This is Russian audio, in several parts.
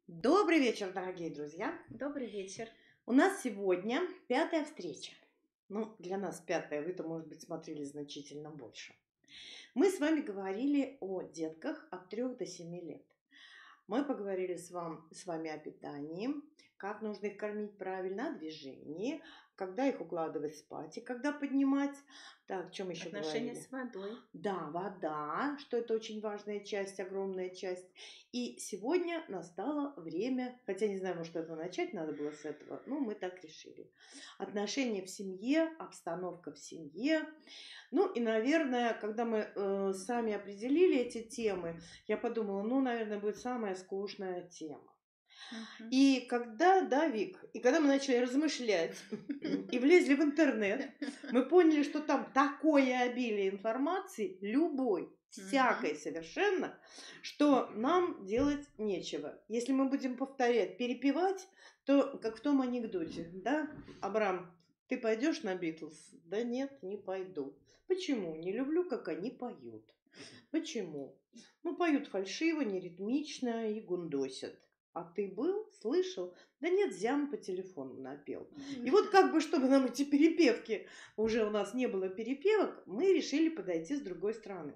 Добрый вечер, дорогие друзья! Добрый вечер. У нас сегодня пятая встреча. Ну, для нас пятая, вы-то, может быть, смотрели значительно больше. Мы с вами говорили о детках от 3 до 7 лет. Мы поговорили с вами о питании, как нужно их кормить правильно, о движении, когда их укладывать спать и когда поднимать. Так, о чем еще Отношения говорили? с водой. Да, вода, что это очень важная часть, огромная часть. И сегодня настало время, хотя не знаю, может, это начать надо было с этого, но мы так решили. Отношения в семье, обстановка в семье. Ну и, наверное, когда мы сами определили эти темы, я подумала, ну, наверное, будет самая скучная тема. Мгм. И когда, да, Вик, и когда мы начали размышлять и влезли в интернет, мы поняли, что там такое обилие информации, любой, всякой совершенно, что нам делать нечего. Если мы будем повторять, перепевать, то как в том анекдоте, да, Абрам, ты пойдешь на Битлз? Да нет, не пойду. Почему? Не люблю, как они поют. Почему? Ну, поют фальшиво, неритмично и гундосят. А ты был, слышал? Да нет, зям по телефону напел. И вот как бы, чтобы нам эти перепевки, уже у нас не было перепевок, мы решили подойти с другой стороны.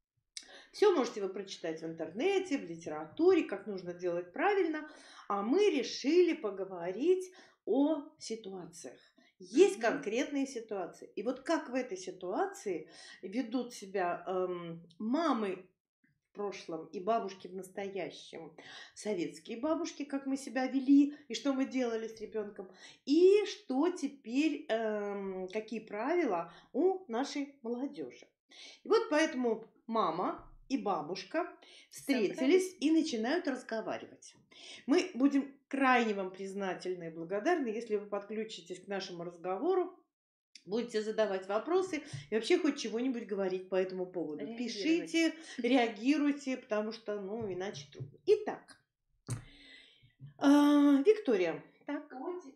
Все можете вы прочитать в интернете, в литературе, как нужно делать правильно. А мы решили поговорить о ситуациях. Есть конкретные ситуации. И вот как в этой ситуации ведут себя мамы в прошлом и бабушки в настоящем, советские бабушки, как мы себя вели и что мы делали с ребенком, и что теперь, какие правила у нашей молодежи. И вот поэтому мама и бабушка встретились Собрались. и начинают разговаривать. Мы будем крайне вам признательны и благодарны, если вы подключитесь к нашему разговору, будете задавать вопросы и вообще хоть чего-нибудь говорить по этому поводу. Реагировать. Пишите, реагируйте, потому что, ну, иначе трудно. Итак, Виктория, Так,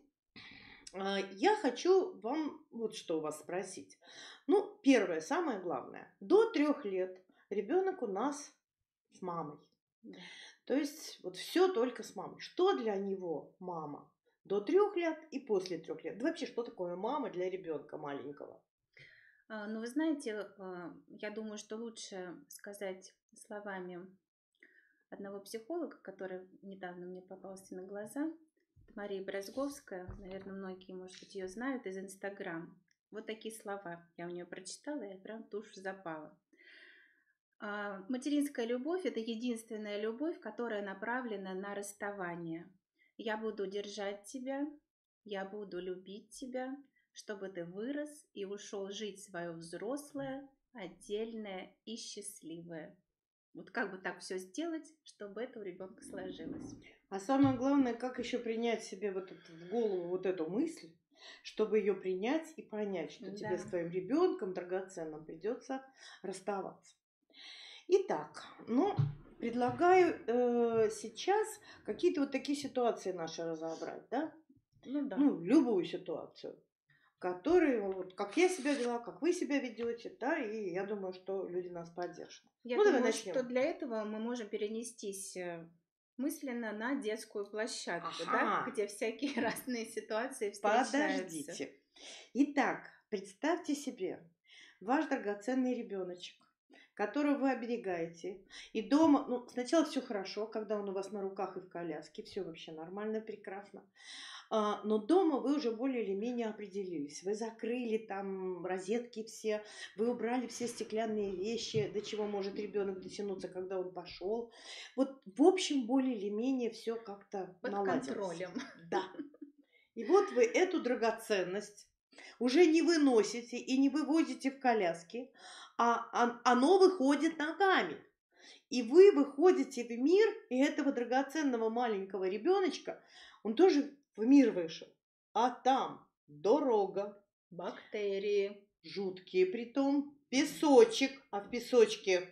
я хочу вам вот что у вас спросить. Ну, первое, самое главное. До 3 лет ребенок у нас с мамой. да. То есть вот все только с мамой. Что для него мама? До 3 лет и после 3 лет. Да вообще, что такое мама для ребенка маленького? Ну, вы знаете, я думаю, что лучше сказать словами одного психолога, который недавно мне попался на глаза. Это Мария Брозговская. Наверное, многие, может быть, ее знают из Инстаграм. Вот такие слова я у нее прочитала, и прям в душу запала. Материнская любовь – это единственная любовь, которая направлена на расставание. Я буду держать тебя, я буду любить тебя, чтобы ты вырос и ушел жить свое взрослое, отдельное и счастливое. Вот как бы так все сделать, чтобы это у ребенка сложилось. А самое главное, как еще принять себе вот в голову вот эту мысль, чтобы ее принять и понять, что тебе с Да. твоим ребенком драгоценным придется расставаться. Итак, ну, предлагаю сейчас какие-то вот такие ситуации наши разобрать, да? Ну да. Ну, любую ситуацию, которые, вот, как я себя вела, как вы себя ведете, да, и я думаю, что люди нас поддержат. Я Ну, давай думаю, что начнем. для этого мы можем перенестись мысленно на детскую площадку, да, Ага, где всякие разные ситуации встречаются. подождите. Итак, представьте себе ваш драгоценный ребеночек, которого вы оберегаете. И дома, ну, сначала все хорошо, когда он у вас на руках и в коляске, все вообще нормально, прекрасно. Но дома вы уже более или менее определились. Вы закрыли там розетки все, вы убрали все стеклянные вещи, до чего может ребенок дотянуться, когда он пошел. Вот, в общем, более или менее все как-то Под наладилось. контролем. Да. И вот вы эту драгоценность уже не выносите и не вывозите в коляске, оно выходит ногами. И вы выходите в мир, и этого драгоценного маленького ребеночка, он тоже в мир вышел. А там дорога, Бактерии жуткие притом, песочек, а в песочке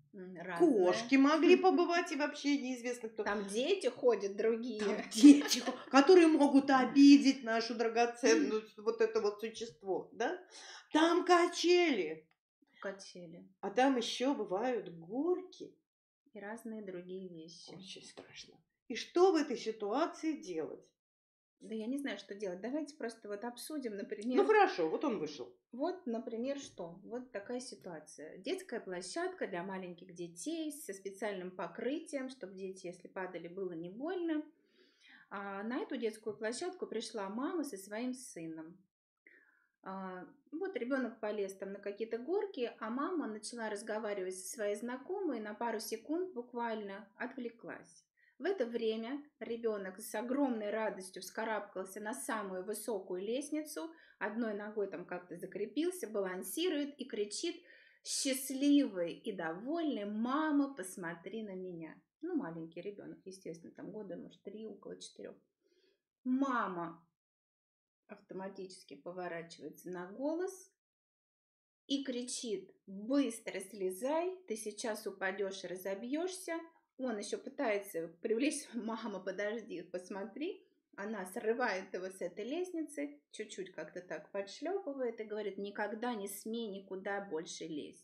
разные. кошки могли побывать, и вообще неизвестно кто. Там дети ходят Там другие. дети, которые могут обидеть нашу драгоценную вот это вот существо, да? Там качели, Качели а там еще бывают горки. и разные другие вещи. Очень страшно. И что в этой ситуации делать? Да я не знаю, что делать. Давайте просто вот обсудим, Ну например, хорошо, вот он вышел. вот, например, что? Вот такая ситуация. Детская площадка для маленьких детей со специальным покрытием, чтобы дети, если падали, было не больно. На эту детскую площадку пришла мама со своим сыном. Вот ребенок полез там на какие-то горки, а мама начала разговаривать со своей знакомой, на пару секунд буквально отвлеклась. В это время ребенок с огромной радостью вскарабкался на самую высокую лестницу, одной ногой там как-то закрепился, балансирует и кричит, счастливый и довольный: «Мама, посмотри на меня!» Ну, маленький ребенок, естественно, там года, может, 3, около 4. Мама автоматически поворачивается на голос и кричит: быстро слезай, ты сейчас упадешь и разобьешься. Он еще пытается привлечь: мама, подожди, посмотри. Она срывает его с этой лестницы, чуть-чуть как-то так подшлепывает и говорит: никогда не смей никуда больше лезть.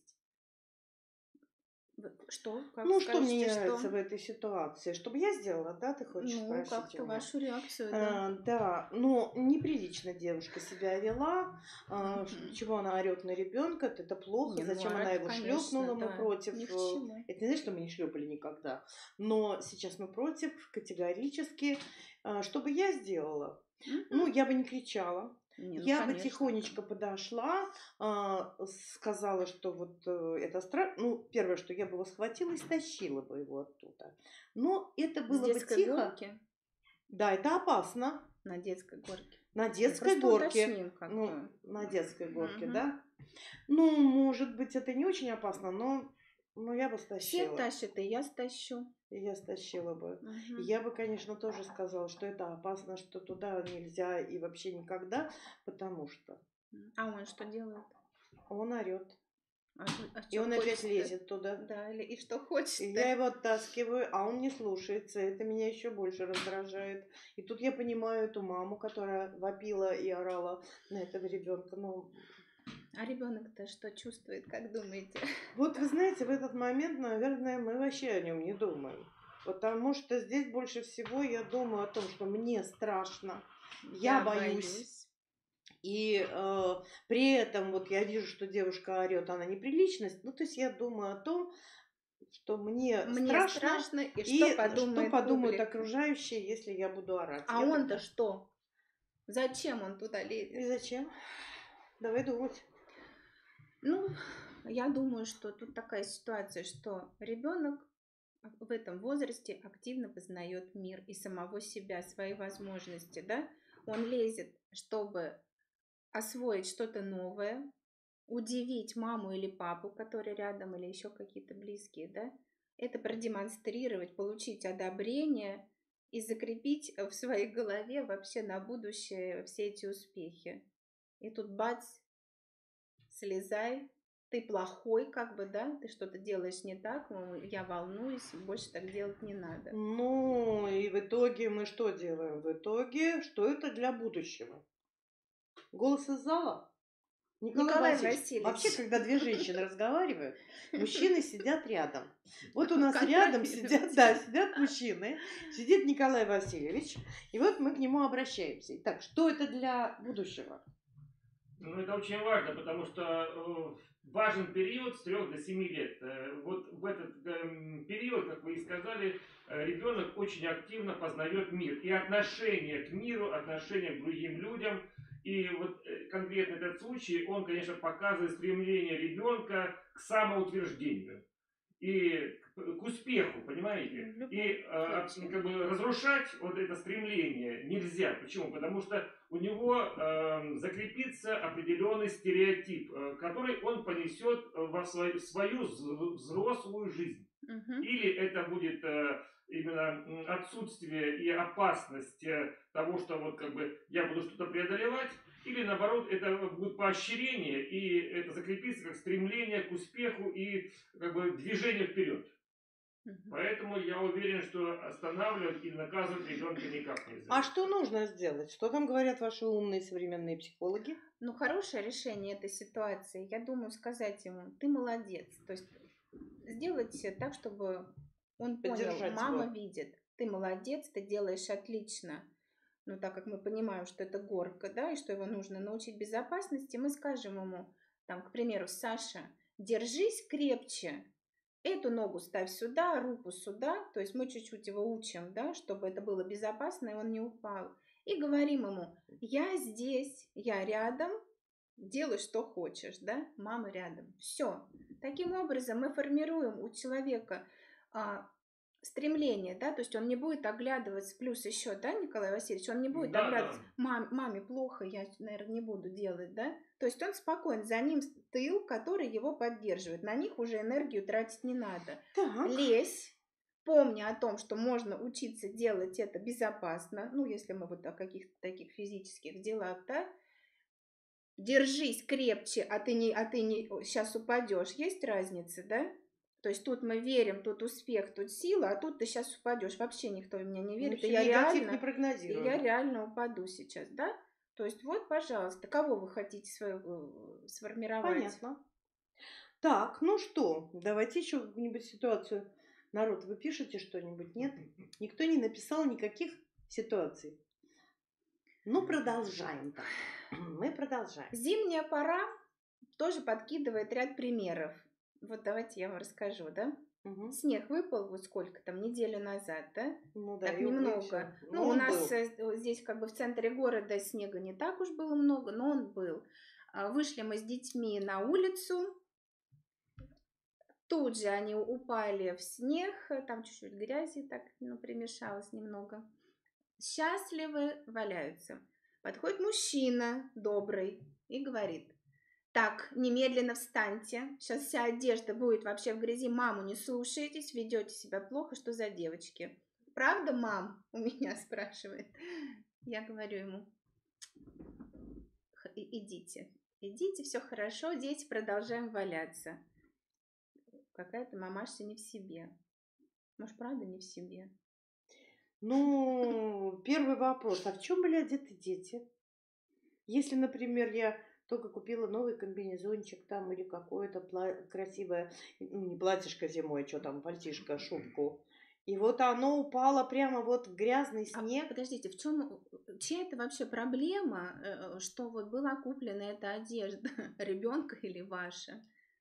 Что? Как Ну, что мне не скажете, нравится что? в этой ситуации? Чтобы я сделала, да, ты хочешь Ну, спросить у как-то меня? вашу реакцию, да. Да, но неприлично девушка себя вела. Мгм. Чего она орет на ребенка? Это плохо. Не, ну Зачем она орать, его конечно, шлепнула? Мы да, против. ни к чему. Это не значит, что мы не шлепали никогда. Но сейчас мы против категорически. Что бы я сделала? Ну, Мгм. я бы не кричала. Не, ну Я бы конечно, тихонечко там. подошла, сказала, что вот это страшно. Ну, первое, что я бы его схватила и стащила бы его оттуда. Но это С было бы детской тихо. горки? Да, это опасно. На детской горке. На Ну, детской просто горке. уточним, как Ну, бы. на детской горке, Мгм. да? Ну, может быть, это не очень опасно, но я бы Все стащила. тащат, и я стащу. И я стащила бы. И Мгм. я бы, конечно, тоже сказала, что это опасно, что туда нельзя и вообще никогда, потому что А он что делает? он орет. А И что он опять хочет-то? лезет туда. Да, или и что И хочет-то? я его оттаскиваю, а он не слушается. Это меня еще больше раздражает. И тут я понимаю эту маму, которая вопила и орала на этого ребенка. Ну, А ребенок-то что чувствует, как думаете? вот вы знаете, в этот момент, наверное, мы вообще о нем не думаем. Потому что здесь больше всего я думаю о том, что мне страшно, я Я боюсь. боюсь. И при этом вот я вижу, что девушка орет, она неприличность. Ну, то есть я думаю о том, что мне Мне страшно страшно, и что и что подумает подумают публика? окружающие, если я буду орать. А Я он-то тогда... что? Зачем он туда И лезет? зачем? Давай думать. Ну, я думаю, что тут такая ситуация, что ребенок в этом возрасте активно познает мир и самого себя, свои возможности, да? Он лезет, чтобы освоить что-то новое, удивить маму или папу, которые рядом, или еще какие-то близкие, да? Это продемонстрировать, получить одобрение и закрепить в своей голове вообще на будущее все эти успехи. И тут бац, слезай, ты плохой, как бы, да, ты что-то делаешь не так, я волнуюсь, больше так делать не надо. Ну, и в итоге мы что делаем? В итоге, что это для будущего? Голос из зала? Николай Николай Васильевич, вообще, Васильевич, когда две женщины разговаривают, мужчины сидят рядом. Вот у нас рядом сидят, да, контролируйте. сидят мужчины, сидит Николай Васильевич, и вот мы к нему обращаемся. Итак, что это для будущего? Ну, это очень важно, потому что важен период с 3 до 7 лет. Вот в этот период, как вы и сказали, ребенок очень активно познает мир. И отношение к миру, отношение к другим людям. И вот конкретно этот случай, он, конечно, показывает стремление ребенка к самоутверждению и к успеху, понимаете? В любом И случае. как бы разрушать вот это стремление нельзя. Почему? Потому что у него закрепится определенный стереотип, который он понесет во свою взрослую жизнь. Мгм. Или это будет именно отсутствие и опасность того, что вот как бы я буду что-то преодолевать, или наоборот, это будет поощрение, и это закрепится как стремление к успеху и как бы движение вперед. Мгм. Поэтому я уверен, что останавливать и наказывать ребенка никак нельзя. А что нужно сделать? Что там говорят ваши умные современные психологи? Ну, хорошее решение этой ситуации, я думаю, сказать ему: ты молодец. То есть сделать так, чтобы он понял, Поддержать мама его. видит. ты молодец, ты делаешь отлично. Ну, так как мы понимаем, что это горка, да, и что его нужно научить безопасности, мы скажем ему, там, к примеру, Саша, держись крепче, эту ногу ставь сюда, руку сюда, то есть мы чуть-чуть его учим, да, чтобы это было безопасно, и он не упал. И говорим ему, я здесь, я рядом, делай, что хочешь, да, мама рядом. Все. Таким образом мы формируем у человека стремление, да, то есть он не будет оглядываться, плюс еще, да, Николай Васильевич, он не будет оглядываться, маме плохо, я, наверное, не буду делать, да, то есть он спокоен, за ним тыл, который его поддерживает, на них уже энергию тратить не надо. Так. Лезь, помни о том, что можно учиться делать это безопасно, ну, если мы вот о каких-то таких физических делах, да, держись крепче, а ты не сейчас упадешь, есть разница, да? То есть тут мы верим, тут успех, тут сила, а тут ты сейчас упадешь. Вообще никто в меня не верит. Ну, и я реально упаду сейчас, да? То есть вот, пожалуйста, кого вы хотите сформировать? Понятно. Так, ну что, давайте еще какую-нибудь ситуацию. Народ, вы пишете что-нибудь? Нет? Никто не написал никаких ситуаций. Ну, продолжаем так. Мы продолжаем. Зимняя пора тоже подкидывает ряд примеров. Вот давайте я вам расскажу, да? Угу. Снег выпал вот сколько там, неделю назад, да? Ну да, так немного. Ну, у нас здесь как бы в центре города снега не так уж было много, но он был. Вышли мы с детьми на улицу. Тут же они упали в снег, там чуть-чуть грязи так, ну, примешалось немного. Счастливы валяются. Подходит мужчина добрый и говорит: так, немедленно встаньте, сейчас вся одежда будет вообще в грязи, маму не слушаетесь, ведете себя плохо, что за девочки? Правда, мам? У меня спрашивает. Я говорю ему: идите, все хорошо, дети, продолжаем валяться. Какая-то мамаша не в себе. Может, правда не в себе? Ну, первый вопрос. А в чем были одеты дети? Если, например, я только купила новый комбинезончик там или какое-то красивое, ну, не платьишко зимой, что там, пальтишко, шубку. И вот оно упало прямо вот в грязный снег. Подождите, чья это вообще проблема, что вот была куплена эта одежда, ребенка или ваша?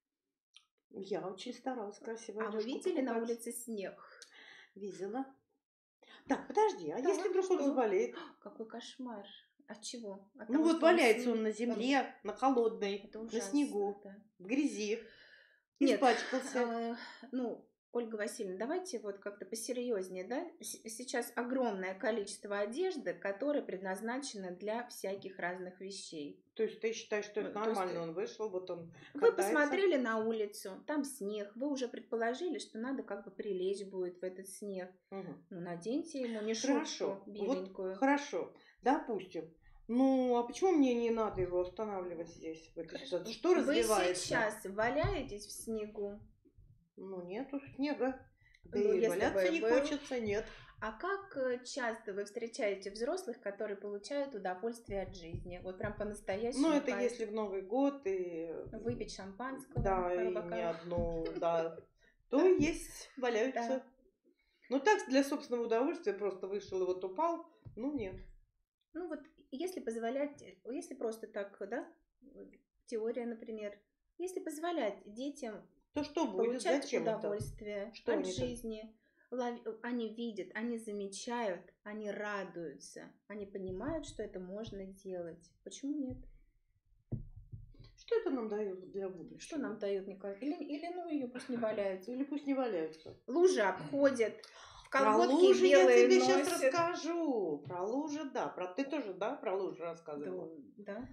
Я очень старалась красиво. А вы видели на улице снег? Видела. Так, подожди, а если вдруг он заболеет? Какой кошмар. От чего? Ну вот валяется он на земле, на холодной, на снегу, да. в грязи. Нет, испачкался. Ну, Ольга Васильевна, давайте вот как-то посерьезнее, да? Сейчас огромное количество одежды, которая предназначена для всяких разных вещей. То есть ты считаешь, что это нормально? Он вышел, вот он катается. Вы посмотрели на улицу, там снег, вы уже предположили, что надо как бы прилечь будет в этот снег. Угу. Ну, наденьте ему не шубку беленькую. Вот, хорошо, допустим. Ну, а почему мне не надо его останавливать здесь, в этой ситуации? Что развивается? Вы сейчас валяетесь в снегу? Ну, нету снега. Да и валяться не хочется, нет. А как часто вы встречаете взрослых, которые получают удовольствие от жизни? Вот прям по-настоящему. Ну, это если в Новый год и... Выпить шампанского. Да, и не одну, да. То есть валяются. Ну, так, для собственного удовольствия просто вышел и вот упал, ну, нет. Ну, вот если позволять, если просто так, да, теория, например, если позволять детям то что будет? Получать Зачем удовольствие что от жизни. Они видят, они замечают, они радуются, они понимают, что это можно делать. Почему нет? Что это нам дает для будущего? Что нам дает, Николай? Или ну ее пусть не валяются. Или пусть не валяются. Лужи обходят. Про лужи я тебе сейчас расскажу. Про лужи, да. Ты тоже, да, про лужи рассказывала? Да.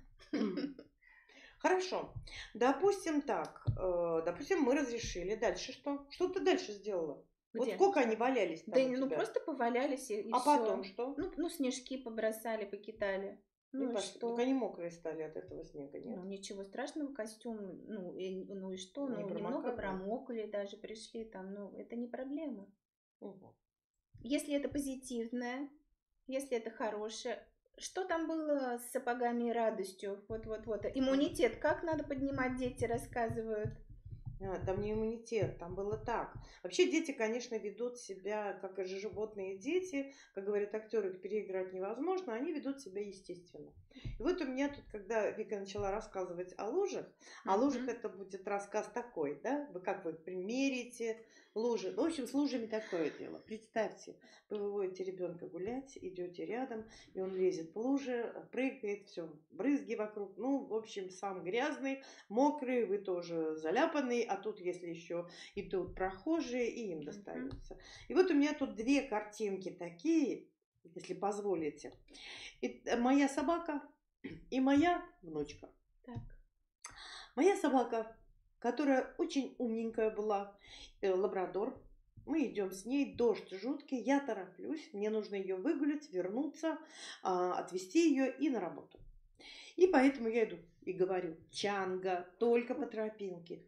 Хорошо. Допустим так. Допустим, мы разрешили. Дальше что? Что ты дальше сделала? Где? Вот сколько они валялись там? Да, ну просто повалялись и а все. Потом что? Ну, снежки побросали, покидали. Ну и что? Только они мокрые стали от этого снега, нет? Ну, ничего страшного, костюм, ну и что? Ну, немного промокли, даже пришли там, ну, это не проблема. Угу. Если это позитивное, если это хорошее. Что там было с сапогами и радостью? Вот. Иммунитет как надо поднимать, дети рассказывают. Там не иммунитет, там было так. Вообще дети, конечно, ведут себя, как и животные дети, как говорят актеры, их переиграть невозможно, они ведут себя естественно. И вот у меня тут, когда Вика начала рассказывать о лужах это будет рассказ такой, да, вы примерите лужи. Ну, в общем, с лужами такое дело. Представьте, вы выводите ребенка гулять, идете рядом, и он лезет в лужи, прыгает, все, брызги вокруг, ну, в общем, сам грязный, мокрый, вы тоже заляпанный, а тут, если еще идут прохожие, и им достается. И вот у меня тут две картинки такие, если позволите. Моя собака и моя внучка. Так. Моя собака, которая очень умненькая была, лабрадор. Мы идем с ней, дождь жуткий, я тороплюсь, мне нужно ее выгулять, вернуться, отвезти ее и на работу. И поэтому я иду и говорю: Чанга, только по тропинке,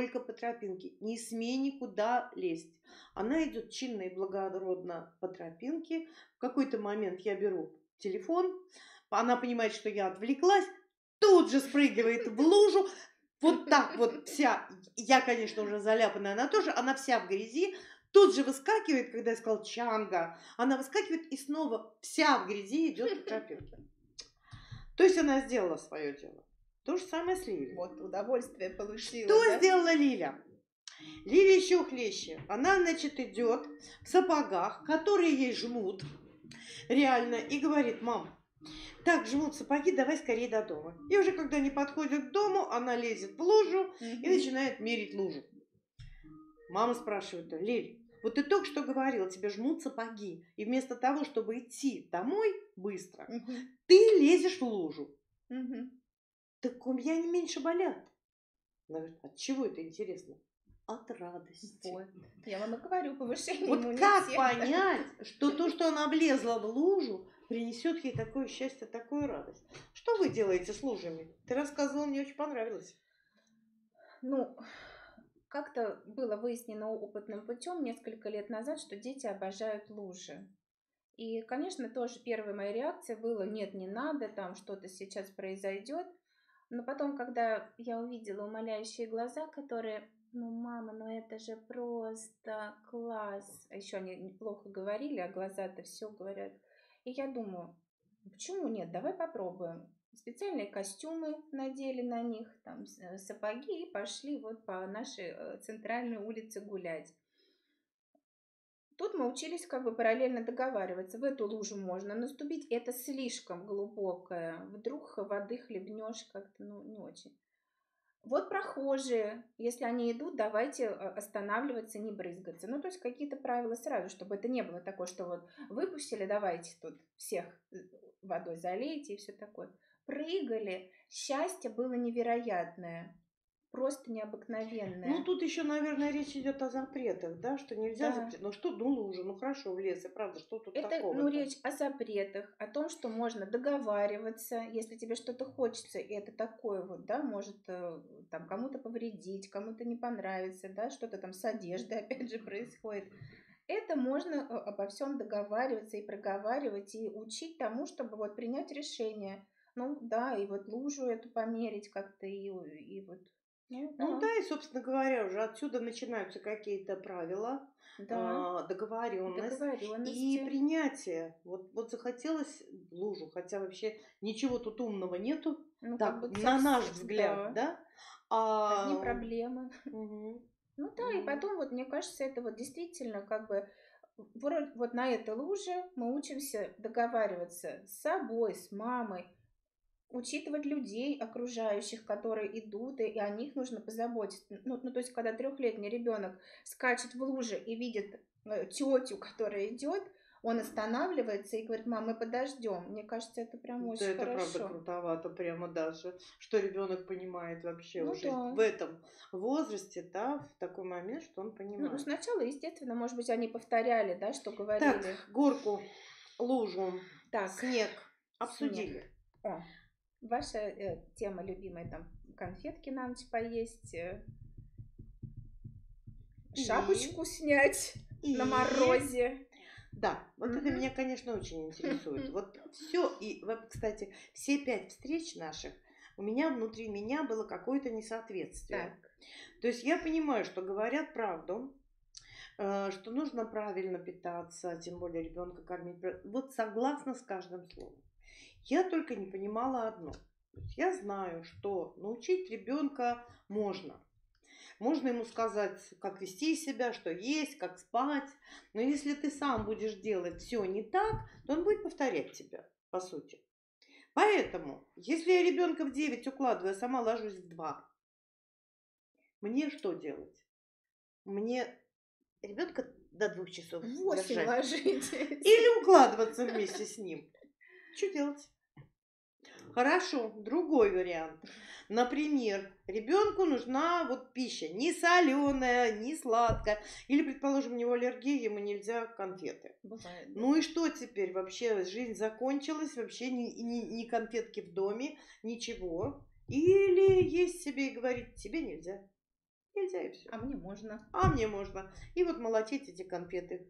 не смей никуда лезть. Она идет чинно и благородно по тропинке. В какой-то момент я беру телефон, она понимает, что я отвлеклась, тут же спрыгивает в лужу, вот так вот вся, я, конечно, уже заляпанная, она тоже, она вся в грязи, тут же выскакивает, когда я сказала Чанга, она выскакивает и снова вся в грязи идет по тропинке. То есть она сделала свое дело. То же самое с Лилей. Вот удовольствие получила. Что да? сделала Лиля? Лиля еще хлеще. Она, значит, идет в сапогах, которые ей жмут, реально, и говорит: мам, так жмут сапоги, давай скорее до дома. И уже когда они подходят к дому, она лезет в лужу и начинает мерить лужу. Мама спрашивает: Лиль, вот ты только что говорила, тебе жмут сапоги, и вместо того, чтобы идти домой быстро, ты лезешь в лужу. Так у меня не меньше болят. Она говорит: от чего это интересно? От радости. Вот. Я вам и говорю, повышение Вот иммунитета. как понять, что то, что она влезла в лужу, принесет ей такое счастье, такую радость? Что вы делаете с лужами? Ты рассказывала, мне очень понравилось. Ну, как-то было выяснено опытным путем несколько лет назад, что дети обожают лужи. И, конечно, тоже первая моя реакция была: нет, не надо, там что-то сейчас произойдет. Но потом, когда я увидела умоляющие глаза, которые: ну, мама, ну это же просто класс. А еще они неплохо говорили, а глаза-то все говорят. И я думаю, почему нет, давай попробуем. Специальные костюмы надели на них, там сапоги, и пошли вот по нашей центральной улице гулять. Тут мы учились как бы параллельно договариваться. В эту лужу можно наступить, это слишком глубокая. Вдруг воды хлебнешь как-то, ну, не очень. Вот прохожие, если они идут, давайте останавливаться, не брызгаться. Ну, то есть какие-то правила сразу, чтобы это не было такое, что вот выпустили, давайте тут всех водой залейте и все такое. Прыгали, счастье было невероятное. Просто необыкновенное. Ну, тут еще, наверное, речь идет о запретах, да, что нельзя Да. запретить. Ну, что, ну, лужа, ну, хорошо, в лес, и правда, что тут Это, такого? ну, речь о запретах, о том, что можно договариваться, если тебе что-то хочется, и это такое вот, да, может там кому-то повредить, кому-то не понравится, да, что-то там с одеждой опять же происходит. Это можно обо всем договариваться и проговаривать, и учить тому, чтобы вот принять решение. Ну, да, и вот лужу эту померить как-то, и вот. Ну да, и, собственно говоря, уже отсюда начинаются какие-то правила, Да, договоренность и договоренности. принятие. Вот захотелось лужу, хотя вообще ничего тут умного нету, Ну, так, как бы на наш совсем, взгляд, да? Одни проблемы. Мгм. Ну да, и потом вот мне кажется, это вот действительно как бы вот на этой луже мы учимся договариваться с собой, с мамой, учитывать людей окружающих, которые идут, и о них нужно позаботиться. Ну, то есть, когда 3-летний ребенок скачет в луже и видит тетю, которая идет, он останавливается и говорит: мам, мы подождем. Мне кажется, это прям Да, очень это правда хорошо. крутовато, прямо даже, что ребенок понимает вообще Ну уже да. в этом возрасте, да, в такой момент, что он Ну, понимает. сначала, естественно, может быть, они повторяли, да, что Так, говорили. горку, лужу, Так, снег снег. обсудили. О, ваша тема любимая, там конфетки на ночь поесть, шапочку снять на морозе. Да, вот это меня, конечно, очень интересует. Вот все, и, вот, кстати, все 5 встреч наших, у меня внутри меня было какое-то несоответствие. Так. То есть я понимаю, что говорят правду, что нужно правильно питаться, тем более ребенка кормить. Вот согласна с каждым словом. Я только не понимала одно. Я знаю, что научить ребенка можно. Можно ему сказать, как вести себя, что есть, как спать. Но если ты сам будешь делать все не так, то он будет повторять тебя, по сути. Поэтому, если я ребенка в 9 укладываю, а сама ложусь в 2, мне что делать? Мне ребенка до 2 часов В 8 держать? ложитесь. Или укладываться вместе с ним? Что делать? Хорошо, другой вариант. Например, ребенку нужна вот пища не соленая, не сладкая. Или, предположим, у него аллергия, ему нельзя конфеты. Бывает. Да. Ну и что теперь? Вообще жизнь закончилась, вообще ни конфетки в доме, ничего. Или есть себе и говорить, тебе нельзя. Нельзя и все. А мне можно. А мне можно. И вот молотить эти конфеты.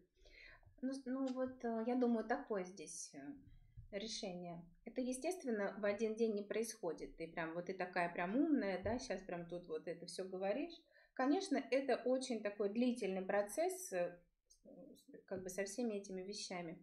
Ну вот, я думаю, такое здесь решение. Это, естественно, в один день не происходит. Ты прям, вот ты такая прям умная, да, сейчас прям тут вот это все говоришь. Конечно, это очень такой длительный процесс, как бы со всеми этими вещами.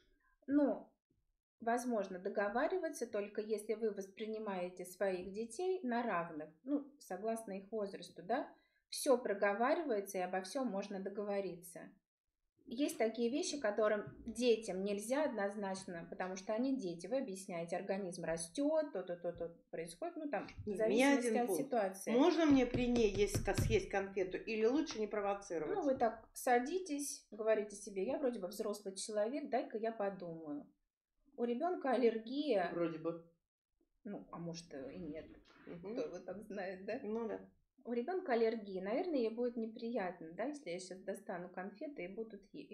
Но возможно договариваться только если вы воспринимаете своих детей на равных, ну, согласно их возрасту, да, все проговаривается и обо всем можно договориться. Есть такие вещи, которым детям нельзя однозначно, потому что они дети. Вы объясняете, организм растет, то происходит, ну там, в зависимости от ситуации. Можно мне при ней съесть конфету или лучше не провоцировать? Ну, вы так садитесь, говорите себе, я вроде бы взрослый человек, дай-ка я подумаю. У ребенка аллергия. Вроде бы. Ну, а может и нет. Кто его там знает, да? Ну да. У ребенка аллергия, наверное, ей будет неприятно, да, если я сейчас достану конфеты и буду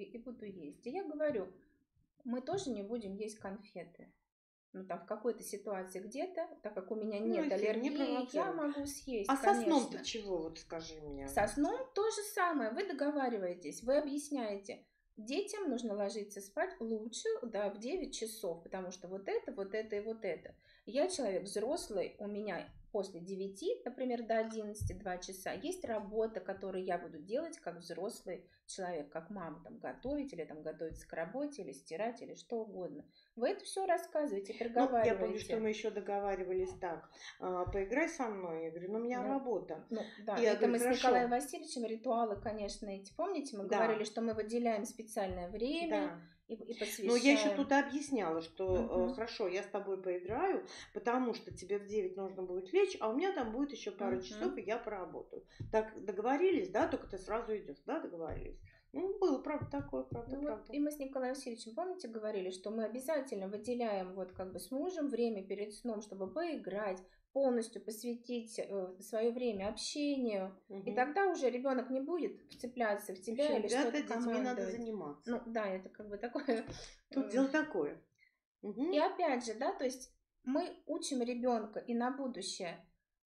есть. И я говорю, мы тоже не будем есть конфеты. Ну, там, в какой-то ситуации где-то, так как у меня нет аллергии, я могу съесть, конечно. Со сном-то чего, вот скажи мне? Со сном то же самое. Вы договариваетесь, вы объясняете. Детям нужно ложиться спать лучше, да, в 9 часов, потому что вот это и вот это. Я человек взрослый, у меня после 9, например, до 11, 2 часа, есть работа, которую я буду делать как взрослый человек, как мама, там, готовить, или там готовиться к работе, или стирать, или что угодно. Вы это все рассказываете, проговариваете. Ну, я помню, что мы еще договаривались так, поиграй со мной, я говорю, у меня работа. Ну, да, и это говорю, мы хорошо. С Николаем Васильевичем ритуалы, конечно, эти, помните, мы говорили, что мы выделяем специальное время. И посвящаем. Но я еще тут объясняла, что хорошо, я с тобой поиграю, потому что тебе в 9 нужно будет лечь, а у меня там будет еще пару часов, и я поработаю. Так договорились, да? Только ты сразу идешь, да, договорились? Ну, было, правда, такое, правда. Вот, и мы с Николаем Васильевичем, помните, говорили, что мы обязательно выделяем вот как бы с мужем время перед сном, чтобы поиграть, полностью посвятить свое время общению, и тогда уже ребенок не будет вцепляться в тебя. Вообще, или что-то командовать. Детьми надо заниматься. Ну да, это как бы такое. Тут дело такое. И опять же, да, то есть мы учим ребенка и на будущее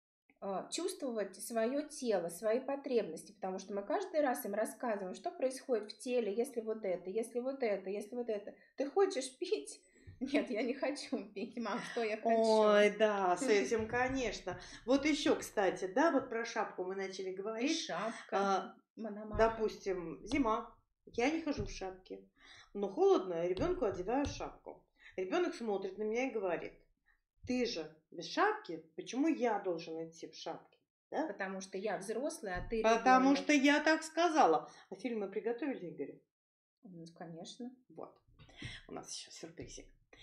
чувствовать свое тело, свои потребности, потому что мы каждый раз им рассказываем, что происходит в теле, если вот это, если вот это, если вот это. Ты хочешь пить? Нет, я не хочу пить, мам, что я хочу? Ой, да, с этим, конечно. Вот еще, кстати, да, вот про шапку мы начали говорить. Шапка, допустим, зима, я не хожу в шапке, но холодно, ребенку одеваю шапку. Ребенок смотрит на меня и говорит, ты же без шапки, почему я должен идти в шапке? Да? Потому что я взрослая, а ты ребенок. Потому что я так сказала. А фильм мы приготовили, Игорь? Ну, конечно. Вот. У нас еще сюрпризик.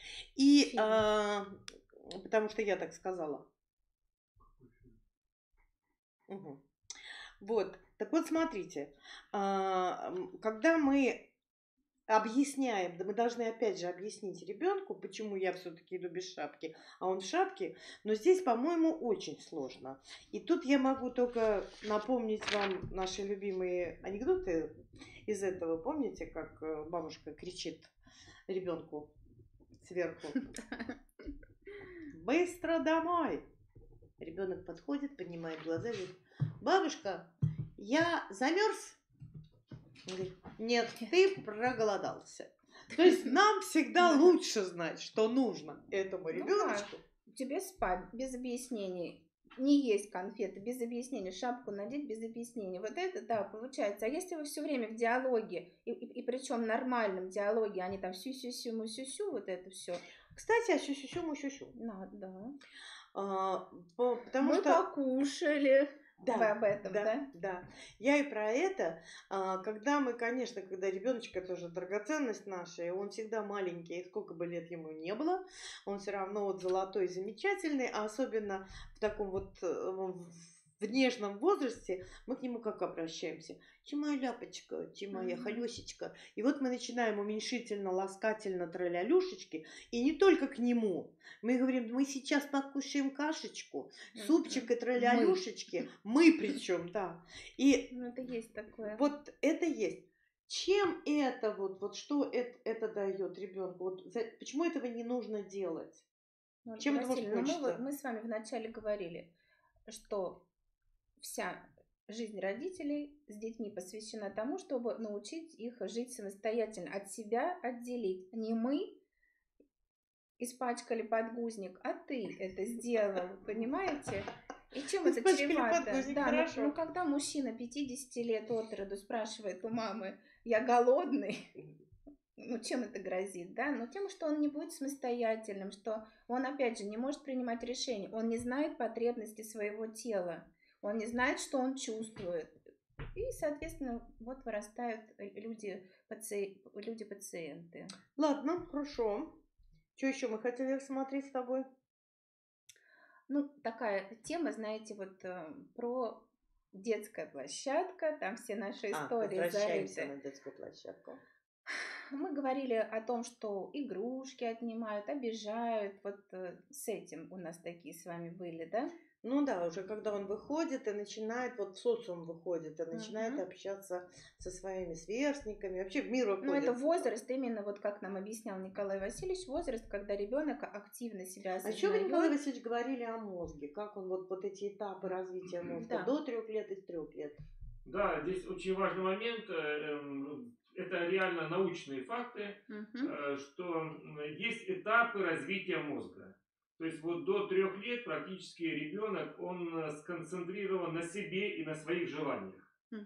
И потому что я так сказала. Вот. Так вот, смотрите. Когда мы объясняем, да мы должны опять же объяснить ребенку, почему я все-таки иду без шапки, а он в шапке, но здесь, по-моему, очень сложно. И тут я могу только напомнить вам наши любимые анекдоты из этого. Помните, как бабушка кричит ребенку сверху? Быстро домой! Ребенок подходит, поднимает глаза и говорит, бабушка, я замерз? Он говорит, нет, ты проголодался. То есть нам всегда лучше знать, что нужно этому ребеночку. Тебе спать без объяснений. не есть конфеты без объяснения, шапку надеть без объяснения. Вот это, да, получается. А если вы все время в диалоге, и причем нормальном диалоге, а не там сю-сю-сю, му-сю-сю, вот это все. Кстати, а сю-сю-сю, му-сю-сю. Да. Потому Мы что... покушали. Да, Вы об этом, да? Да. Я и про это. Когда мы, конечно, когда ребеночек, это же драгоценность наша, и он всегда маленький, и сколько бы лет ему не было, он все равно вот золотой, замечательный, а особенно в таком вот в нежном возрасте мы к нему как обращаемся? Ти моя ляпочка, ти моя холесечка. И вот мы начинаем уменьшительно, ласкательно троллялюшечки, и не только к нему. Мы говорим, мы сейчас покушаем кашечку, супчик и троллялюшечки. Мы причем, да. И Ну, это есть такое. вот это есть. Чем это вот что это дает ребенку? Вот почему этого не нужно делать? Ну, Чем это может Василий, кончиться? мы с вами вначале говорили, что вся жизнь родителей с детьми посвящена тому, чтобы научить их жить самостоятельно, от себя отделить. Не мы испачкали подгузник, а ты это сделал, понимаете? И чем это Испачкали чревато? подгузник, Да, хорошо. ну когда мужчина 50 лет от роду спрашивает у мамы, я голодный, ну, чем это грозит, да? Ну, тем, что он не будет самостоятельным, что он, опять же, не может принимать решения, он не знает потребности своего тела, он не знает, что он чувствует. И, соответственно, вот вырастают люди-пациенты. Ладно, хорошо. Что еще мы хотели рассмотреть с тобой? Ну, такая тема, знаете, вот про детская площадка, там все наши истории возвращаемся зарыты. на детскую площадку. Мы говорили о том, что игрушки отнимают, обижают. Вот с этим у нас такие с вами были, да? Ну да, уже когда он выходит и начинает, вот в социум выходит и начинает общаться со своими сверстниками, вообще в мир выходит. Ну это возраст, именно вот как нам объяснял Николай Васильевич, возраст, когда ребенок активно себя осознает. А что вы, Николай Васильевич, говорили о мозге? Как он вот эти этапы развития мозга до 3 лет и с 3 лет? Да, здесь очень важный момент. Это реально научные факты, что есть этапы развития мозга. То есть вот до 3 лет практически ребенок, он сконцентрирован на себе и на своих желаниях.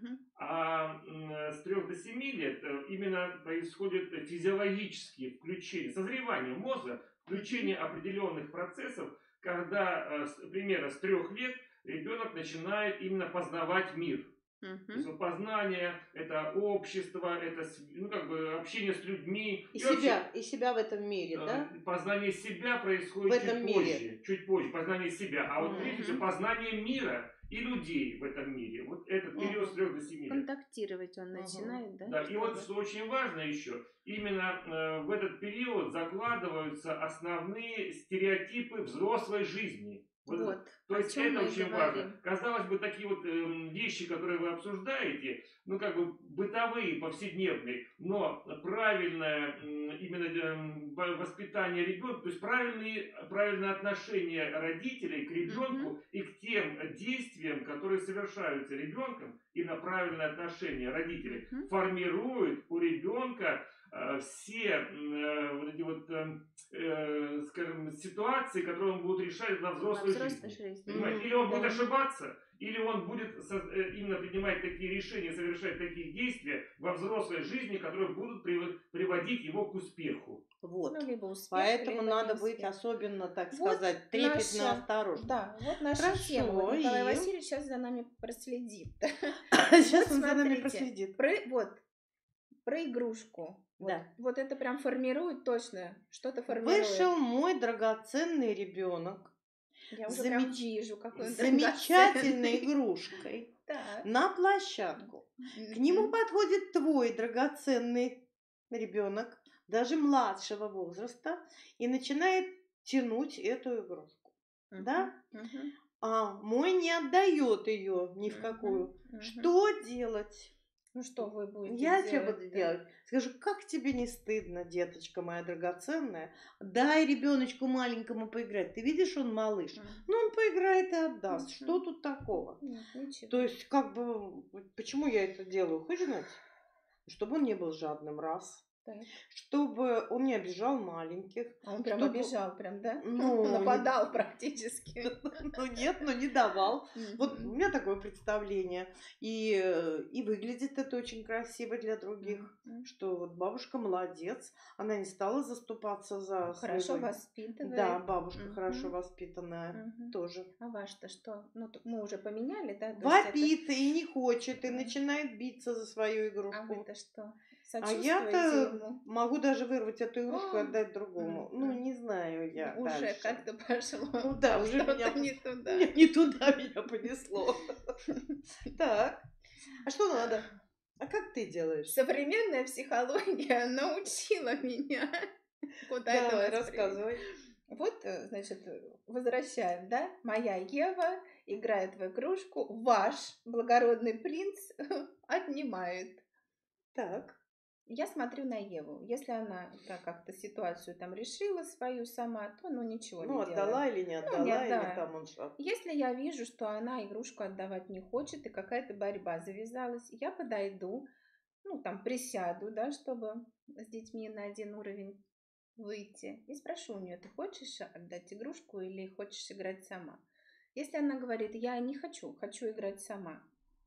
А с 3 до 7 лет именно происходит физиологические включения, созревание мозга, включение определенных процессов, когда примерно с 3 лет ребенок начинает именно познавать мир. То есть познание, это общество, это общение с людьми. И себя в этом мире, да? Познание себя происходит чуть позже, познание себя. А вот прежде всего познание мира и людей в этом мире. Вот этот период с 3 до 7 лет. Контактировать он начинает, да? Да, и вот что очень важно еще, именно в этот период закладываются основные стереотипы взрослой жизни. Вот. То есть это очень важно. Казалось бы, такие вот вещи, которые вы обсуждаете, бытовые, повседневные, но правильное именно воспитание ребенка, то есть правильное отношение родителей к ребенку и к тем действиям, которые совершаются ребенком, и на правильное отношение родителей формирует у ребенка все вот эти вот, скажем, ситуации, которые он будет решать на взрослой жизни. Понимаете? Или он будет ошибаться, или он будет именно принимать такие решения, совершать такие действия во взрослой жизни, которые будут приводить его к успеху. Вот. Ну, либо успех, поэтому либо надо быть особенно, так вот сказать, трепетно осторожным. Да, вот наша тема. Вот Николай Васильевич сейчас за нами проследит. Сейчас он за нами проследит. Про игрушку. Да. Вот это прям формирует точно, что-то формирует. Вышел мой драгоценный ребенок. Я уже прям вижу, какой он замечательной игрушкой на площадку. К нему подходит твой драгоценный ребенок, даже младшего возраста, и начинает тянуть эту игрушку. Да? А мой не отдает ее ни в какую. Что делать? Ну что вы будете Я делать? тебе буду делать. Скажу, как тебе не стыдно, деточка моя драгоценная? Дай ребеночку маленькому поиграть. Ты видишь, он малыш. Ну, он поиграет и отдаст. Что тут такого? Ничего. То есть, почему я это делаю? Хочешь знать? Чтобы он не был жадным, раз. Так. чтобы он не обижал маленьких. А он прям чтобы- обижал, прям, да? Ну, Нападал практически. Ну нет, но не давал. Вот у Мгм. меня такое представление. И выглядит это очень красиво для других. Мгм. Что вот бабушка молодец. Она не стала заступаться за Хорошо своего... воспитывает. Да, бабушка Мгм. хорошо воспитанная. Мгм. Тоже. А ваш-то что? Ну, мы уже поменяли, да? То есть это... Вопит и не хочет, и Мгм. начинает биться за свою А игрушку. вы-то что? А Сочувствуете я-то ему? могу даже вырвать эту игрушку и А, отдать другому. Ну, мгм. не знаю я Уже дальше. как-то пошло. Ну да, уже Что-то меня не туда. не туда меня понесло. Так, а что надо? А как ты делаешь? Современная психология научила меня, куда это Давай, воспринять. рассказывай. Вот, значит, возвращаем, да? Моя Ева играет в игрушку, ваш благородный принц отнимает. Так, Я смотрю на Еву. Если она как-то ситуацию там решила свою сама, то ну ничего ну не отдала делаем. или не Ну, отдала, не или отдала. там он что? Если я вижу, что она игрушку отдавать не хочет и какая-то борьба завязалась, я подойду, ну там присяду, да, чтобы с детьми на один уровень выйти и спрошу у нее: ты хочешь отдать игрушку или хочешь играть сама? Если она говорит: я не хочу, хочу играть сама,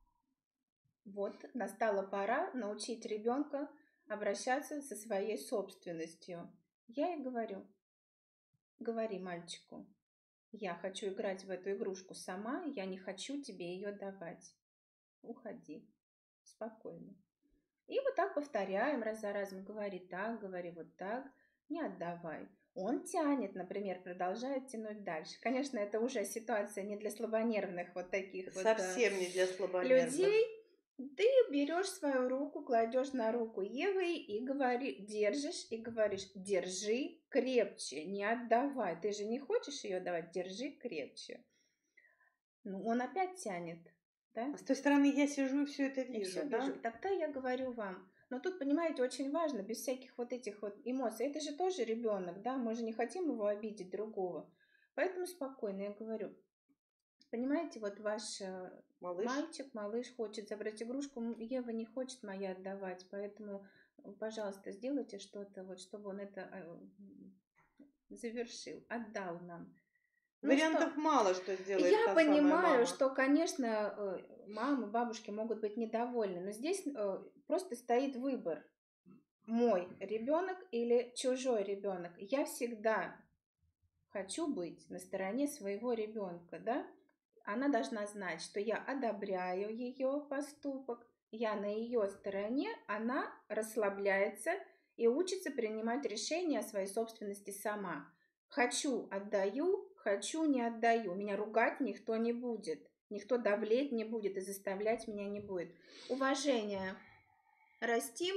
вот настала пора научить ребенка обращаться со своей собственностью. Я ей говорю: говори мальчику, я хочу играть в эту игрушку сама, я не хочу тебе ее давать. Уходи. Спокойно. И вот так повторяем раз за разом. Говори так, говори вот так, не отдавай. Он тянет, например, продолжает тянуть дальше. Конечно, это уже ситуация не для слабонервных вот таких Совсем не для слабонервных. людей. Ты берешь свою руку, кладешь на руку Евы и держишь и говоришь: держи крепче, не отдавай. Ты же не хочешь ее давать, держи крепче. Ну, он опять тянет, да? А с той стороны я сижу и все это И вижу, всё да? вижу. Тогда я говорю вам, но тут, понимаете, очень важно, без всяких вот этих вот эмоций. Это же тоже ребенок, да, мы же не хотим его обидеть другого. Поэтому спокойно я говорю: понимаете, вот ваш Малыш. мальчик, малыш хочет забрать игрушку, Ева не хочет моя отдавать, поэтому, пожалуйста, сделайте что-то, вот, чтобы он это завершил, отдал нам. Ну Вариантов что, мало, что сделает я та самая понимаю, мама. что, конечно, мамы, бабушки могут быть недовольны, но здесь просто стоит выбор: мой ребенок или чужой ребенок. Я всегда хочу быть на стороне своего ребенка, да? Она должна знать, что я одобряю ее поступок, я на ее стороне, она расслабляется и учится принимать решения о своей собственности сама. Хочу — отдаю, хочу — не отдаю. Меня ругать никто не будет, никто давлеть не будет и заставлять меня не будет. Уважение растим,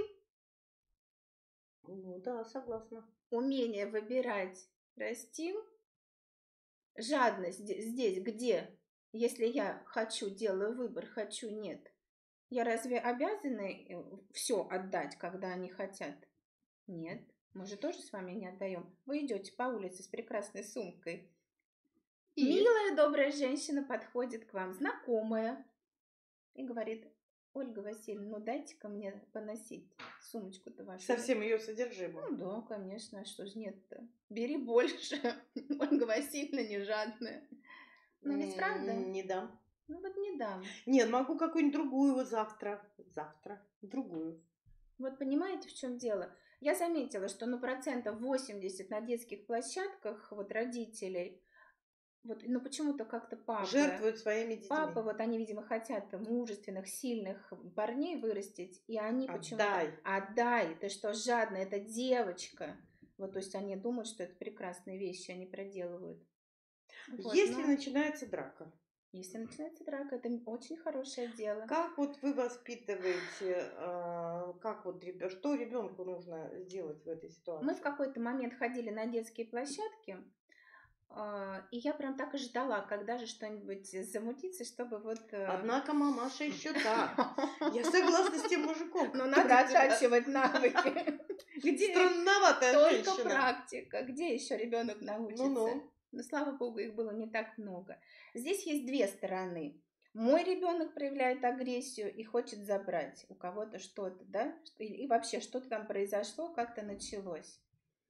Ну да, согласна. умение выбирать растим. Жадность здесь где? Если я хочу, делаю выбор, хочу — нет. Я разве обязана все отдать, когда они хотят? Нет. Мы же тоже с вами не отдаем. Вы идете по улице с прекрасной сумкой. И? Милая, добрая женщина подходит к вам, знакомая, и говорит: Ольга Васильевна, ну дайте-ка мне поносить сумочку-то вашу. Со всем ее содержимым. Ну да, конечно, а что ж нет-то? Бери больше. Ольга Васильевна не жадная. Ну ведь правда? Не дам. Ну вот не дам. Нет, могу какую-нибудь другую вот завтра. Завтра. Другую. Вот понимаете, в чем дело? Я заметила, что ну 80% на детских площадках вот родителей, вот, ну почему-то как-то папы, Жертвуют своими детьми. папы, вот они, видимо, хотят мужественных, сильных парней вырастить, и они почему-то: отдай, ты что, жадная, это девочка. Вот, то есть они думают, что это прекрасные вещи они проделывают. Вот, Если начинается драка. Если начинается драка, это очень хорошее дело. Как вот вы воспитываете, как вот что ребенку нужно сделать в этой ситуации? Мы в какой-то момент ходили на детские площадки, и я прям так и ждала, когда же что-нибудь замутится, чтобы вот... Однако мамаша еще та. Я согласна с тем мужиком. Но надо оттачивать навыки. Странноватая Только женщина. практика. Где еще ребенок научится? Ну-ну. Но, слава богу, их было не так много. Здесь есть две стороны. Мой ребенок проявляет агрессию и хочет забрать у кого-то что-то, да? И вообще что-то там произошло, как-то началось.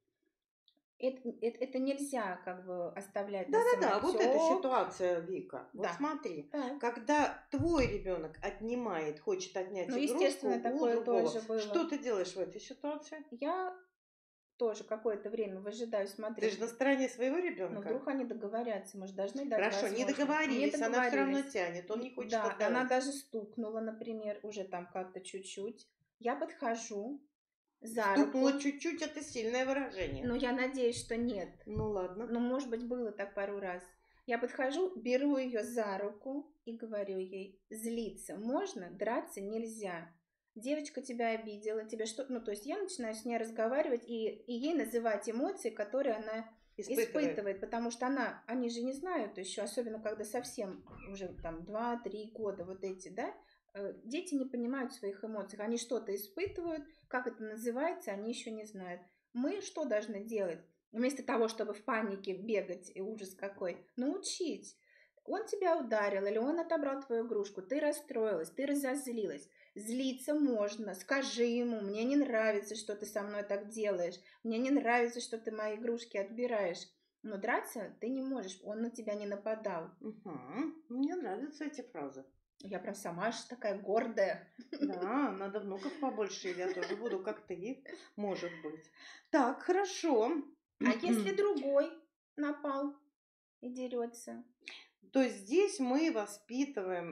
Это нельзя как бы оставлять на Да-да-да, вот эта самотек. ситуация, Вика. Вот Да. смотри, Так. когда твой ребенок отнимает, хочет отнять Ну, игрушку естественно, у такое другого, тоже было. что ты делаешь в этой ситуации? Я тоже какое-то время выжидаю, Ты же смотрю. на стороне своего Ну, ребенка. вдруг они договорятся, мы же должны дать Хорошо, не возможность. Не договорились, она все равно договорились. тянет, он не хочет Да, она отдавать. даже стукнула, например, уже там как-то чуть-чуть. Я подхожу за Стукнула руку. чуть-чуть, это сильное выражение. Но я надеюсь, что нет. Ну ладно. Ну, может быть, было так пару раз. Я подхожу, беру ее за руку и говорю ей: злиться можно, драться нельзя. Девочка тебя обидела, тебе что... Ну, то есть я начинаю с ней разговаривать и ей называть эмоции, которые она испытывает, потому что они же не знают еще, особенно когда совсем уже там 2-3 года вот эти, да, дети не понимают своих эмоций, они что-то испытывают, как это называется, они еще не знают. Мы что должны делать? Вместо того, чтобы в панике бегать, и ужас какой, научить. Он тебя ударил, или он отобрал твою игрушку, ты расстроилась, ты разозлилась. Злиться можно, скажи ему: мне не нравится, что ты со мной так делаешь, мне не нравится, что ты мои игрушки отбираешь. Но драться ты не можешь, он на тебя не нападал. Угу. Мне нравятся эти фразы. Я прям сама ж такая гордая. Да, надо внуков побольше, я тоже буду как ты, может быть. Так, хорошо. А если другой напал и дерется? То есть здесь мы воспитываем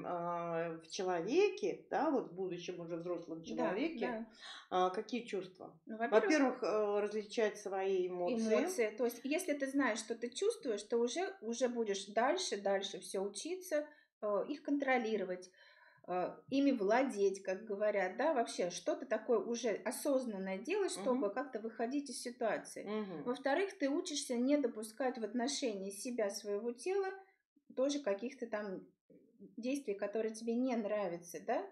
в человеке, да, вот в будущем уже взрослом человеке, какие чувства? Ну, Во-первых, различать свои эмоции. То есть, если ты знаешь, что ты чувствуешь, ты уже будешь дальше все учиться, их контролировать, ими владеть, как говорят, да, вообще что-то такое уже осознанное делать, чтобы как-то выходить из ситуации. Во-вторых, ты учишься не допускать в отношении себя, своего тела, тоже каких-то там действий, которые тебе не нравятся, да?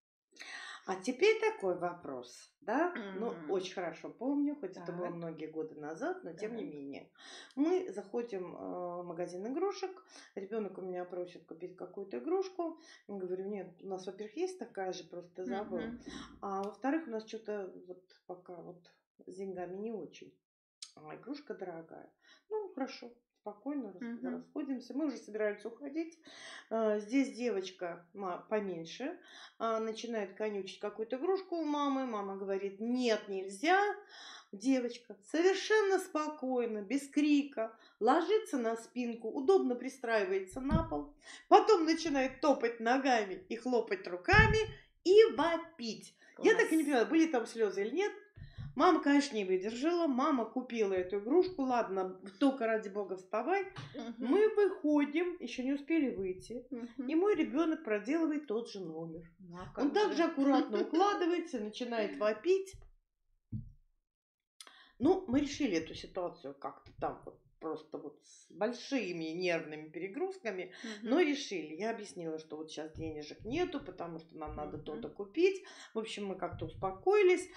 А теперь такой вопрос, да? Ну, очень хорошо помню, хоть это было многие годы назад, но тем не менее. Мы заходим в магазин игрушек, ребенок у меня просит купить какую-то игрушку. Я говорю: нет, у нас, во-первых, есть такая же, просто забыл. А во-вторых, у нас что-то вот пока вот с деньгами не очень. А игрушка дорогая. Ну, хорошо, спокойно расходимся. Мы уже собираемся уходить. Здесь девочка поменьше начинает конючить какую-то игрушку у мамы. Мама говорит: нет, нельзя. Девочка совершенно спокойно, без крика, ложится на спинку, удобно пристраивается на пол, потом начинает топать ногами и хлопать руками и вопить. Класс. Я так и не понимаю, были там слезы или нет. Мама, конечно, не выдержала. Мама купила эту игрушку. Ладно, только ради бога вставай. Мы выходим, еще не успели выйти. И мой ребенок проделывает тот же номер. Он также аккуратно укладывается, начинает вопить. Ну, мы решили эту ситуацию как-то там вот просто вот с большими нервными перегрузками, но решили. Я объяснила, что вот сейчас денежек нету, потому что нам надо то-то купить. В общем, мы как-то успокоились.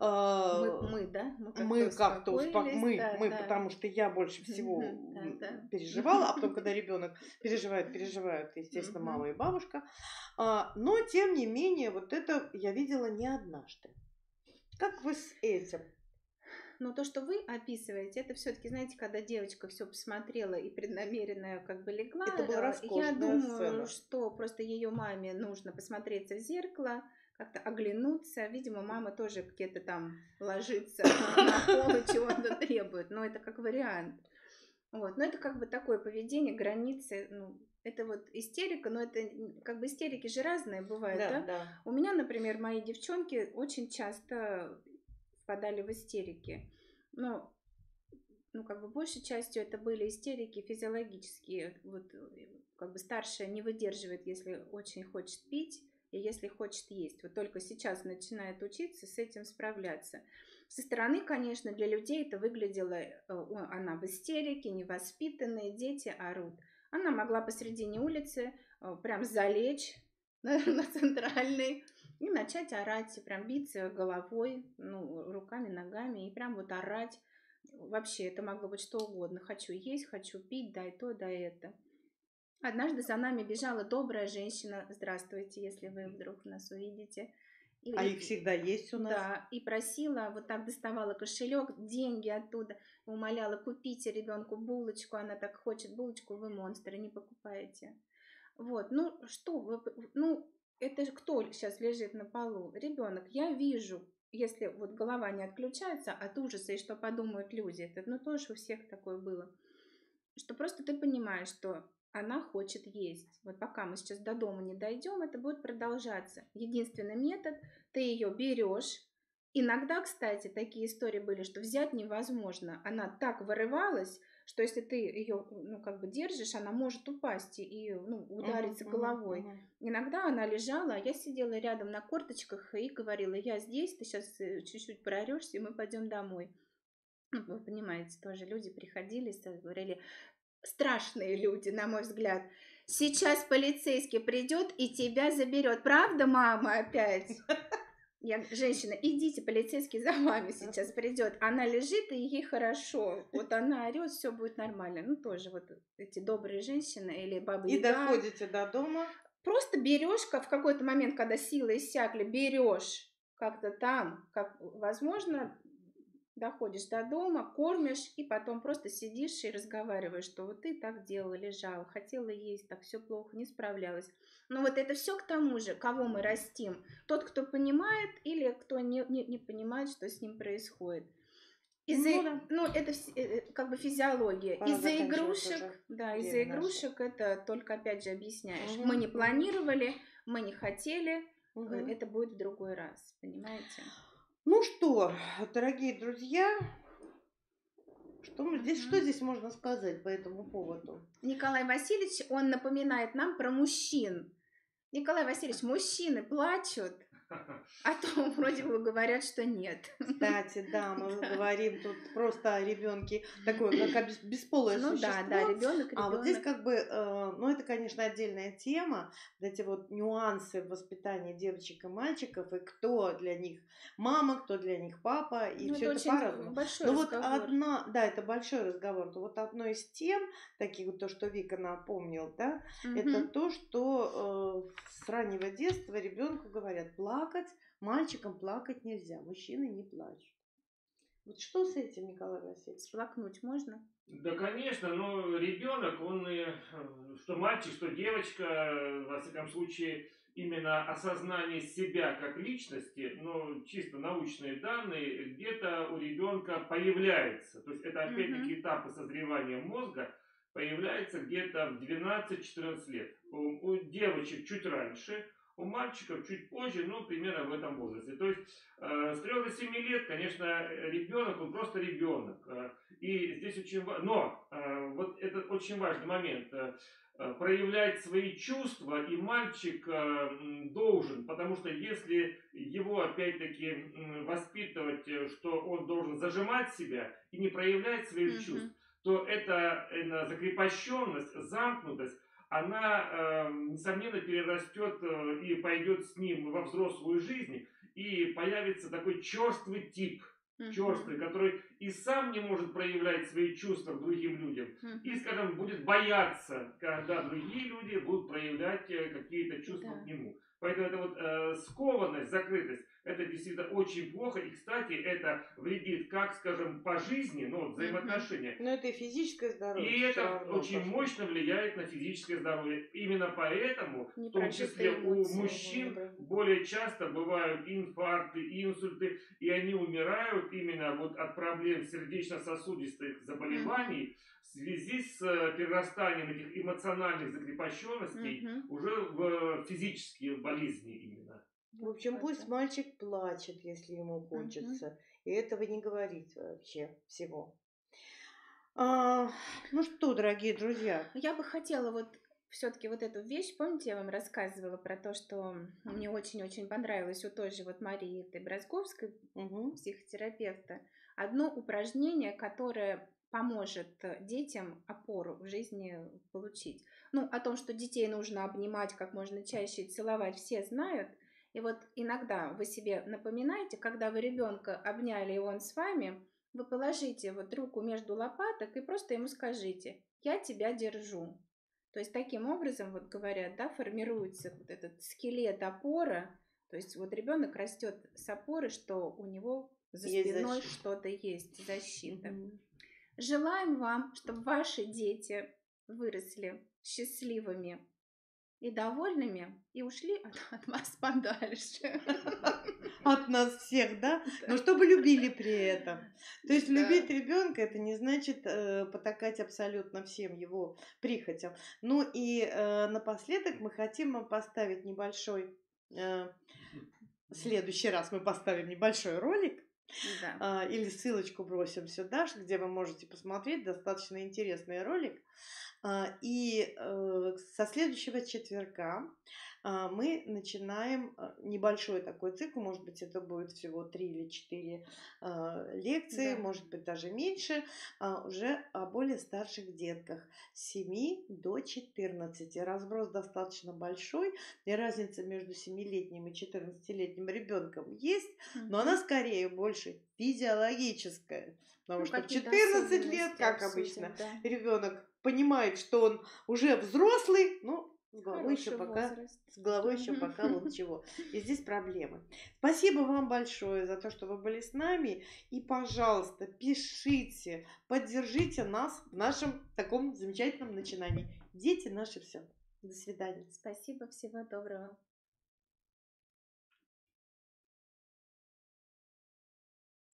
Мы как-то успокоились, потому что я больше всего переживала, а потом, когда ребенок переживают, естественно, мама и бабушка. Но, тем не менее, вот это я видела не однажды. Как вы с этим? Но то, что вы описываете, это все-таки, знаете, когда девочка все посмотрела и преднамеренно как бы легла, это была роскошная я думаю, сцена. что просто ее маме нужно посмотреться в зеркало, как-то оглянуться. Видимо, мама тоже где-то там ложится на пол и чего-то требует. Но это как вариант. Вот. Но это как бы такое поведение, границы, ну, это вот истерика, но это как бы истерики же разные бывают, да? У меня, например, мои девчонки очень часто впадали в истерики. Но, ну, как бы большей частью это были истерики физиологические. Вот как бы старшая не выдерживает, если очень хочет пить и если хочет есть. Вот только сейчас начинает учиться с этим справляться. Со стороны, конечно, для людей это выглядело, она в истерике, невоспитанные, дети орут. Она могла посредине улицы прям залечь на центральной и начать орать, прям биться головой, ну, руками, ногами, и прям вот орать. Вообще, это могло быть что угодно. Хочу есть, хочу пить, дай то, дай это. Однажды за нами бежала добрая женщина, здравствуйте, если вы вдруг нас увидите. А их всегда есть у нас. Да, и просила, вот так доставала кошелек, деньги оттуда, умоляла, купите ребенку булочку, она так хочет булочку, вы монстры, не покупаете. Вот, ну что, ну это же кто сейчас лежит на полу? Ребенок, я вижу, если вот голова не отключается от ужаса, и что подумают люди, это, ну тоже у всех такое было, что просто ты понимаешь, что она хочет есть. Вот пока мы сейчас до дома не дойдем, это будет продолжаться. Единственный метод, ты ее берешь. Иногда, кстати, такие истории были, что взять невозможно. Она так вырывалась, что если ты ее, ну, как бы держишь, она может упасть и ну, удариться головой. Иногда она лежала, а я сидела рядом на корточках и говорила, я здесь, ты сейчас чуть-чуть проорешься, и мы пойдем домой. Ну, вы понимаете, тоже люди приходили, говорили, страшные люди, на мой взгляд. Сейчас полицейский придет и тебя заберет. Правда, мама, опять? Я, женщина, идите, полицейский за вами сейчас придет. Она лежит, и ей хорошо. Вот она орет, все будет нормально. Ну, тоже вот эти добрые женщины или бабы И доходите до дома. Просто берешь, в какой-то момент, когда силы иссякли, берешь как-то там, как возможно, доходишь до дома, кормишь, и потом просто сидишь и разговариваешь, что вот ты так делала, лежала, хотела есть, так все плохо, не справлялась. Но вот это все к тому же, кого мы растим. Тот, кто понимает, или кто не понимает, что с ним происходит. Ну, это как бы физиология. Из-за игрушек, да, из-за игрушек это только опять же объясняешь. Мы не планировали, мы не хотели, это будет в другой раз, понимаете? Ну что, дорогие друзья, что здесь можно сказать по этому поводу? Николай Васильевич, он напоминает нам про мужчин. Николай Васильевич, мужчины плачут, а то вроде бы говорят, что нет. Кстати, да, мы говорим тут просто о ребенке, такое, как бесполое существо. Ну да, ребенок. А вот здесь как бы, ну это, конечно, отдельная тема, эти вот нюансы в воспитании девочек и мальчиков, и кто для них мама, кто для них папа, и все это по-разному. Но вот это большой разговор. То вот одно из тем, таких вот то, что Вика напомнил, да, это то, что с раннего детства ребенку говорят, плакать, мальчикам плакать нельзя, мужчины не плачут. Вот что с этим, Николай Васильевич? Сплакнуть можно? Да, конечно, но ребенок, он, что мальчик, что девочка, во всяком случае, именно осознание себя как личности, но чисто научные данные, где-то у ребенка появляется. То есть это опять-таки этапы созревания мозга, появляется где-то в 12-14 лет. У девочек чуть раньше, у мальчиков чуть позже, ну, примерно в этом возрасте. То есть с 3 до 7 лет, конечно, ребенок, он просто ребенок. И здесь очень важно, но вот это очень важный момент, проявлять свои чувства, и мальчик должен, потому что если его опять-таки воспитывать, что он должен зажимать себя и не проявлять своих чувств, то эта закрепощенность, замкнутость, она, несомненно, перерастет и пойдет с ним во взрослую жизнь, и появится такой черствый тип, черствый, который и сам не может проявлять свои чувства к другим людям, и, скажем, будет бояться, когда другие люди будут проявлять какие-то чувства к нему. Поэтому это вот скованность, закрытость, это действительно очень плохо. И, кстати, это вредит как, скажем, по жизни, ну, взаимоотношения. Но это и физическое здоровье. И это очень мощно влияет на физическое здоровье. Именно поэтому, в том числе у мужчин, более часто бывают инфаркты, инсульты, и они умирают именно вот от проблем сердечно-сосудистых заболеваний, в связи с перерастанием этих эмоциональных закрепощенностей уже в физические болезни именно. В общем, пусть мальчик плачет, если ему хочется. И этого не говорить вообще всего. Ну что, дорогие друзья. Я бы хотела вот все-таки вот эту вещь, помните, я вам рассказывала про то, что мне очень-очень понравилось у той же вот Марии этой Бразговской, психотерапевта, одно упражнение, которое поможет детям опору в жизни получить. Ну, о том, что детей нужно обнимать как можно чаще и целовать, все знают. И вот иногда вы себе напоминаете, когда вы ребенка обняли, и он с вами, вы положите вот руку между лопаток и просто ему скажите: «Я тебя держу». То То есть таким образом, вот говорят, да, формируется вот этот скелет опора. То есть вот ребенок растет с опоры, что у него за Есть спиной защита. что-то есть, защита. Мгм. Желаем вам, чтобы ваши дети выросли счастливыми и довольными и ушли от вас подальше. От нас всех, да? Да. Но чтобы любили при этом. То есть Да. любить ребенка это не значит потакать абсолютно всем его прихотям. Ну и напоследок мы хотим вам поставить небольшой. В следующий раз мы поставим небольшой ролик. Да. Или ссылочку бросим сюда, где вы можете посмотреть достаточно интересный ролик. И со следующего четверга мы начинаем небольшой такой цикл, может быть, это будет всего 3 или 4 лекции, Да. может быть, даже меньше, уже о более старших детках, с 7 до 14. Разброс достаточно большой, и разница между 7-летним и 14-летним ребенком есть, но она скорее больше физиологическая. Потому что в какие-то 14 лет, особенности как обсудим, обычно, да. ребенок понимает, что он уже взрослый, но с головой еще Хороший пока, возраст. с головой еще пока вот чего. И здесь проблемы. Спасибо вам большое за то, что вы были с нами. И, пожалуйста, пишите, поддержите нас в нашем таком замечательном начинании. Дети наши все. До свидания. Спасибо, всего доброго.